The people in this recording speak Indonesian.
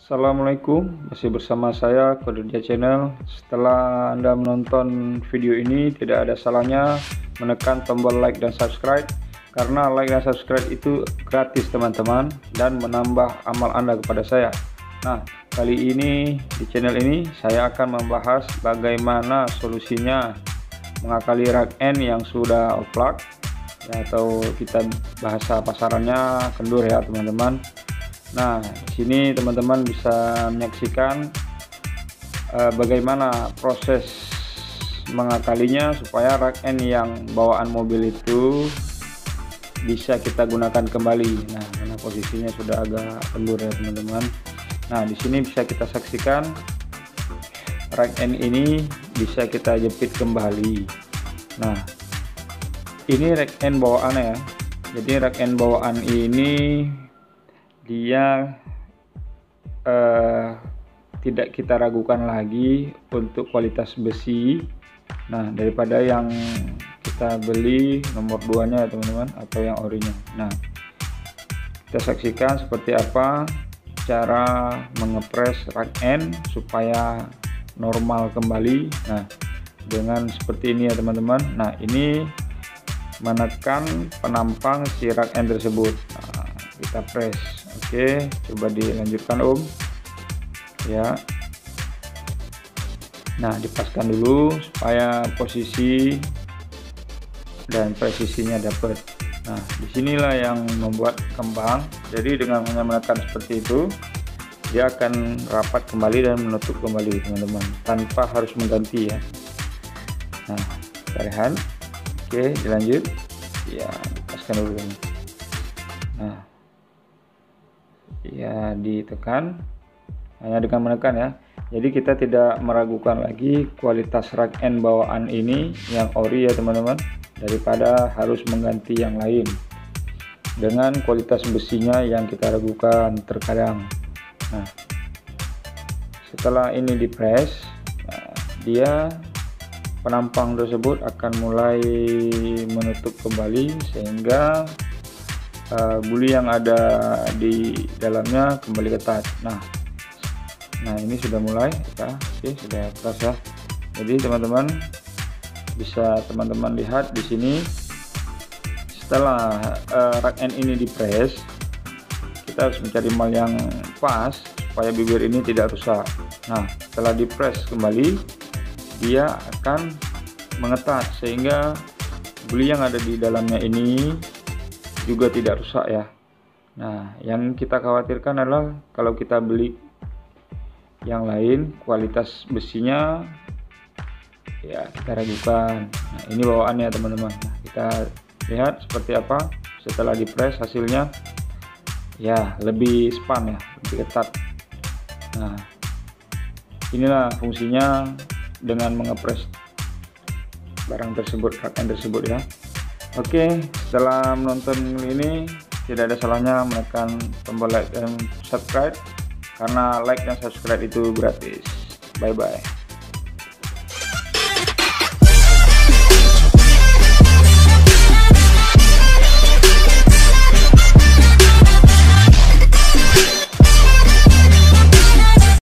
Assalamualaikum, masih bersama saya Kodurja Channel. Setelah Anda menonton video ini, tidak ada salahnya menekan tombol like dan subscribe, karena like dan subscribe itu gratis teman-teman, dan menambah amal Anda kepada saya. Nah, kali ini di channel ini saya akan membahas bagaimana solusinya mengakali rak N yang sudah oplak, ya, atau kita bahasa pasarannya kendur ya teman-teman. Nah, di sini teman-teman bisa menyaksikan bagaimana proses mengakalinya supaya rak N yang bawaan mobil itu bisa kita gunakan kembali. Nah, karena posisinya sudah agak kendur ya teman-teman. Nah, di sini bisa kita saksikan rak N ini bisa kita jepit kembali. Nah, ini rak N bawaan ya. Jadi rak N bawaan ini dia tidak kita ragukan lagi untuk kualitas besi. Nah, daripada yang kita beli nomor 2 nya ya teman-teman, atau yang orinya. Nah, kita saksikan seperti apa cara mengepres rak N supaya normal kembali. Nah, dengan seperti ini ya teman-teman. Nah, ini menekan penampang si rak N tersebut. Nah, kita press. Oke, coba dilanjutkan Om ya. Nah, dipaskan dulu supaya posisi dan presisinya dapat. Nah, disinilah yang membuat kembang. Jadi dengan hanya menekan seperti itu, dia akan rapat kembali dan menutup kembali teman-teman, tanpa harus mengganti ya. Nah, kita lihat. Oke, dilanjut ya, dipaskan dulu ini. Nah ya, ditekan hanya dengan menekan ya. Jadi kita tidak meragukan lagi kualitas rak N bawaan ini yang ori ya teman-teman, daripada harus mengganti yang lain dengan kualitas besinya yang kita ragukan terkadang. Nah, setelah ini dipres, nah, dia penampang tersebut akan mulai menutup kembali sehingga buli yang ada di dalamnya kembali ketat. Nah ini sudah mulai ya. Oke, sudah keras ya. Jadi teman-teman bisa teman-teman lihat di sini setelah rak N ini dipres, kita harus mencari mal yang pas supaya bibir ini tidak rusak. Nah, setelah dipres kembali, dia akan mengetat sehingga buli yang ada di dalamnya ini juga tidak rusak ya. Nah, yang kita khawatirkan adalah kalau kita beli yang lain, kualitas besinya ya kita ragukan. Nah, ini bawaannya teman-teman. Nah, kita lihat seperti apa setelah dipres hasilnya. Ya, lebih span ya, lebih ketat. Nah, inilah fungsinya dengan mengepres barang tersebut, rak N tersebut ya. Oke, setelah menonton ini tidak ada salahnya menekan tombol like dan subscribe, karena like dan subscribe itu gratis. Bye bye.